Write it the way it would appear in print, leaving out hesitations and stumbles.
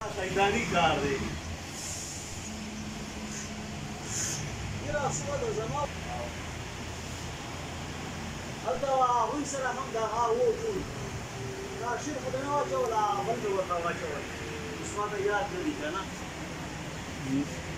سیدانی کار دی یره سوه د زما هلته هغوی سره هم دغه و ټول دا شیر خو د نه واچول بل مې ورته واچول اوس ماته یاد نه دي که نه